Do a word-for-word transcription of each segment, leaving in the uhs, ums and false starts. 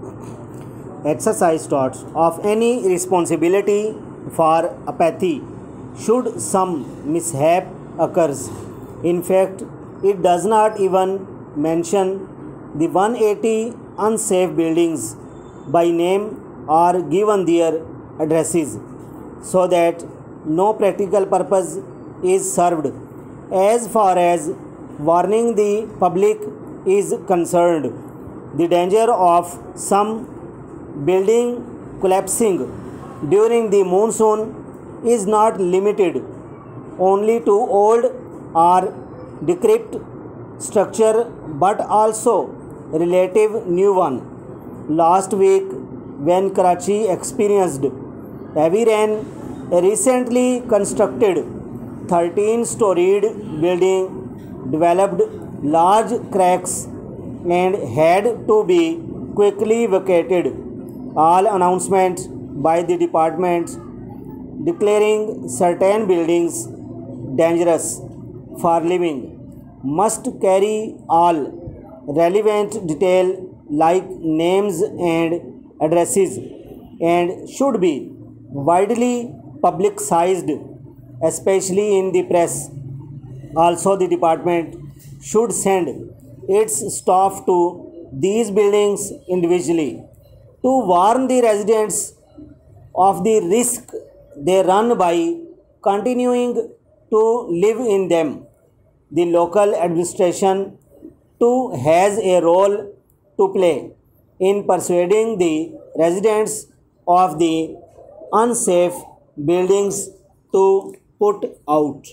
Exercise thoughts of any responsibility for apathy should some mishap occurs. In fact, it does not even mention the one hundred eighty unsafe buildings by name or given their addresses, so that no practical purpose is served as far as warning the public is concerned. The danger of some building collapsing during the monsoon is not limited only to old or decrepit structure but also relative new one. Last week, when Karachi experienced heavy rain, a recently constructed thirteen-storied building developed large cracks and had to be quickly vacated. All announcements by the department declaring certain buildings dangerous for living must carry all relevant detail like names and addresses and should be widely publicized, especially in the press. Also, the department should send its staff to these buildings individually to warn the residents of the risk they run by continuing to live in them. The local administration too has a role to play in persuading the residents of the unsafe buildings to put out.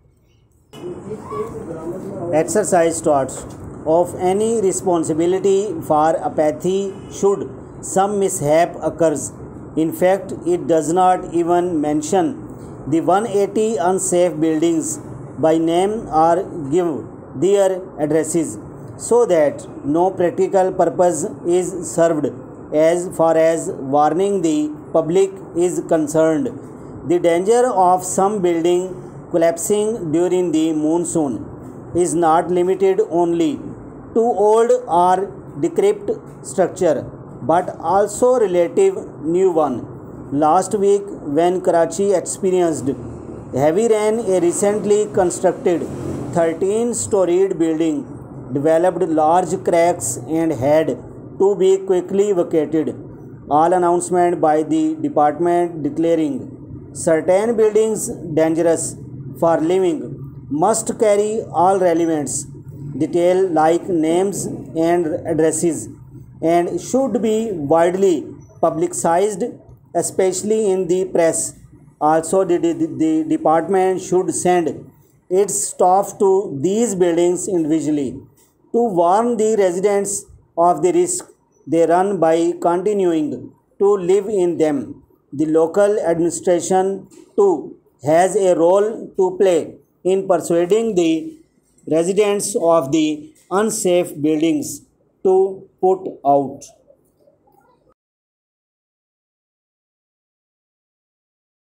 Exercise thoughts of any responsibility for apathy should some mishap occurs. In fact, it does not even mention the one hundred eighty unsafe buildings by name or give their addresses, so that no practical purpose is served as far as warning the public is concerned. The danger of some building collapsing during the monsoon is not limited only to old or decrepit structure but also relative new one. Last week, when Karachi experienced heavy rain, a recently constructed thirteen-storied building developed large cracks and had to be quickly vacated. All announcement by the department declaring certain buildings dangerous for living must carry all relevant detail like names and addresses and should be widely publicized, especially in the press. Also, the, the, the department should send its staff to these buildings individually to warn the residents of the risk they run by continuing to live in them. The local administration too has a role to play in persuading the residents of the unsafe buildings to put out.